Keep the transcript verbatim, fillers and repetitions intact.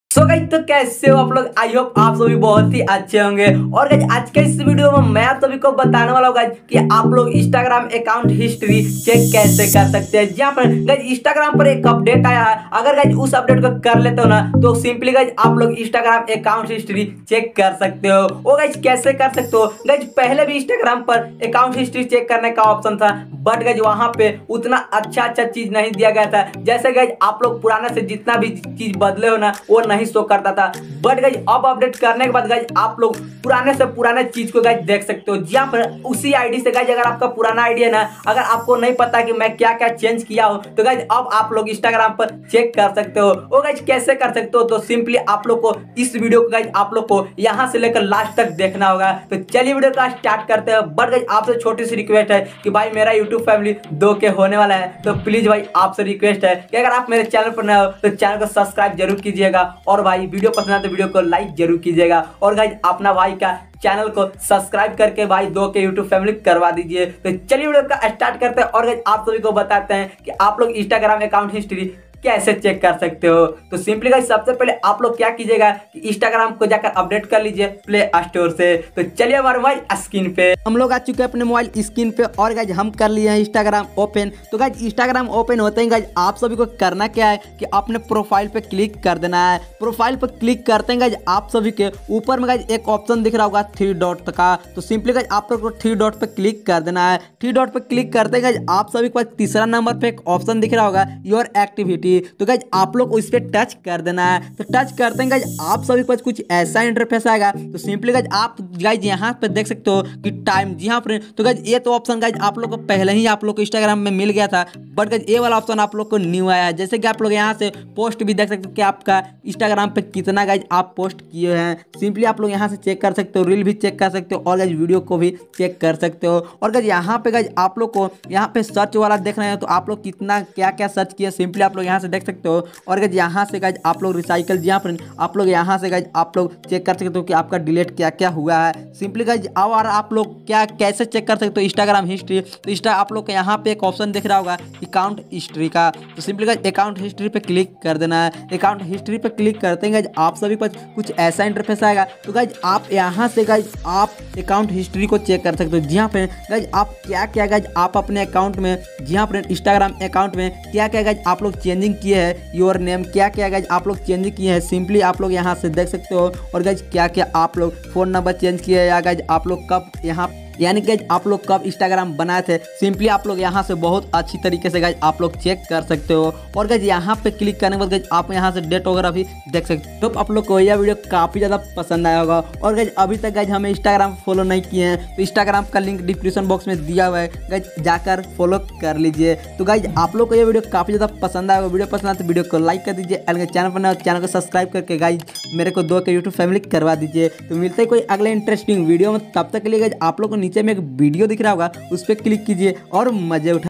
So guys तो कैसे हो आप लोग। आई होप आप सभी बहुत ही अच्छे होंगे। और गाइस आज के इस वीडियो में मैं आप सभी को बताने वाला हूँ गाइस कि आप लोग इंस्टाग्राम अकाउंट हिस्ट्री चेक कैसे कर सकते हैं। जहाँ पर गाइस इंस्टाग्राम पर एक अपडेट आया है, अगर गाइस उस अपडेट को कर लेते हो ना तो सिंपली गाइस आप लोग इंस्टाग्राम अकाउंट हिस्ट्री चेक कर सकते हो। वो गाइस कैसे कर सकते हो गाइस, पहले भी इंस्टाग्राम पर अकाउंट हिस्ट्री चेक करने का ऑप्शन था, बट गाइस वहां पे उतना अच्छा अच्छा चीज नहीं दिया गया था। जैसे गाइस आप लोग पुराने से जितना भी चीज बदले हो ना वो नहीं शो करता था, बट गाइस अब अपडेट करने के बाद गाइस आप लोग पुराने से पुराने चीज को गाइस देख सकते हो। जहां पर उसी आईडी से गाइस अगर आपका पुराना आईडी है ना, अगर आपको नहीं पता कि मैं क्या क्या चेंज किया हो तो गाइस अब आप लोग इंस्टाग्राम पर चेक कर सकते हो। वो गाइस कैसे कर सकते हो तो सिंपली आप लोग को इस वीडियो को गाइस आप लोग को यहां से लेकर लास्ट तक देखना होगा। तो चलिए वीडियो का स्टार्ट करते हैं। बट गाइस आपसे छोटी सी रिक्वेस्ट है कि भाई मेरा यूट्यूब फैमिली दो के होने वाला है, तो प्लीज भाई आपसे रिक्वेस्ट है कि अगर आप मेरे चैनल पर नए हो तो चैनल को सब्सक्राइब जरूर कीजिएगा, और भाई वीडियो पसंद आए तो वीडियो को लाइक जरूर कीजिएगा। और गाइस अपना भाई का चैनल को सब्सक्राइब करके भाई दो के यूट्यूब फैमिली करवा दीजिए। तो चलिए वीडियो का स्टार्ट करते हैं और गाइस आप सभी को बताते हैं कि आप लोग इंस्टाग्राम अकाउंट हिस्ट्री कैसे चेक कर सकते हो। तो सिंपली गाइस सबसे पहले आप लोग क्या कीजिएगा कि इंस्टाग्राम को जाकर अपडेट कर लीजिए प्ले स्टोर से। तो चलिए हमारे मोबाइल स्क्रीन पे हम लोग आ चुके हैं अपने मोबाइल स्क्रीन पे, और गाइस हम कर लिए हैं इंस्टाग्राम ओपन। तो गाइस इंस्टाग्राम ओपन होते ही गाइस आप सभी को करना क्या है कि अपने प्रोफाइल पे क्लिक कर देना है। प्रोफाइल पे क्लिक करते हैं गाइस आप सभी के ऊपर में गाइस एक ऑप्शन दिख रहा होगा थ्री डॉट का, तो सिंपली गाइस आप लोग को थ्री डॉट पे क्लिक कर देना है। थ्री डॉट पे क्लिक करते हैं गाइस आप सभी को तीसरा नंबर पे एक ऑप्शन दिख रहा होगा योर एक्टिविटी, तो गाइस आप लोग उस पे टच कर देना है। तो टच करते हैं गाइस आप सभी को कुछ ऐसा इंटरफेस आएगा। तो सिंपली गाइस आप गाइस यहाँ पे देख सकते हो कि टाइम, जी हाँ फ्रेंड, तो गाइस ये तो ऑप्शन गाइस आप लोग को पहले ही आप लोग को इंस्टाग्राम में मिल गया था, बट गाइस ये वाला ऑप्शन आप लोग को न्यू आया है। जैसे कि आप लोग यहाँ से पोस्ट भी देख सकते हो कि आपका इंस्टाग्राम पे कितना गाइस आप पोस्ट किए हैं। सिंपली आप लोग यहाँ से चेक कर सकते हो, रील भी चेक कर सकते हो और गाइस वीडियो को भी चेक कर सकते हो। और गाइस यहाँ पे गाइस आप लोग को यहाँ पे सर्च वाला देख रहे हैं तो आप लोग कितना क्या क्या सर्च किया सिंपली आप लोग यहाँ से देख सकते हो। और गाइस यहाँ से गाइस आप लोग रिसाइकल, जी हाँ फ्रेंड, आप लोग यहाँ से गाइस आप लोग चेक कर सकते हो कि आपका डिलीट क्या क्या हुआ है। सिंपली गाइस और आप लोग क्या कैसे चेक कर सकते हो इंस्टाग्राम हिस्ट्री, तो इंस्टा आप लोग को यहाँ पे एक ऑप्शन दिख रहा होगा अकाउंट हिस्ट्री का, तो सिंपली गाइस अकाउंट हिस्ट्री पे क्लिक कर देना है। अकाउंट हिस्ट्री पे क्लिक करते हैं गाइस आप सभी को कुछ ऐसा इंटरफेस आएगा। तो गाइस आप यहाँ से गाइस आप अकाउंट हिस्ट्री को चेक कर सकते हो। जी हाँ फ्रेंड, गाइस आप क्या क्या गाइस आप अपने अकाउंट में, जी हाँ फ्रेंड, इंस्टाग्राम अकाउंट में क्या क्या गाइस आप लोग चेंजिंग किए हैं, योर नेम क्या क्या गाइस आप लोग चेंज किए हैं सिंपली आप लोग यहाँ से देख सकते हो। और गाइस क्या क्या आप लोग फोन नंबर चेंज किए या गाइस आप लोग कब यहाँ यानी कि आप लोग कब इंस्टाग्राम बनाए थे, सिंपली आप लोग यहाँ से बहुत अच्छी तरीके से गाइस आप लोग चेक कर सकते हो। और गाइस यहाँ पे क्लिक करने के बाद गाइस आप यहाँ से डेट वगैरह भी देख सकते हो। तो आप लोग को यह वीडियो काफ़ी ज़्यादा पसंद आया होगा। और गाइस अभी तक गाइस हमें इंस्टाग्राम फॉलो नहीं किए हैं तो इंस्टाग्राम का लिंक डिस्क्रिप्शन बॉक्स में दिया हुआ है, गाइस जाकर फॉलो कर लीजिए। तो गाइस आप लोग को यह वीडियो काफ़ी ज़्यादा पसंद आएगा। वीडियो पसंद आए तो वीडियो को लाइक कर दीजिए, और चैनल पर नए हो चैनल को सब्सक्राइब करके गाइस मेरे को दो के यूट्यूब फैमिली करवा दीजिए। तो मिलते हैं कोई अगले इंटरेस्टिंग वीडियो में, तब तक के लिए गाइस आप लोग को नीचे में एक वीडियो दिख रहा होगा उस पर क्लिक कीजिए और मजे उठा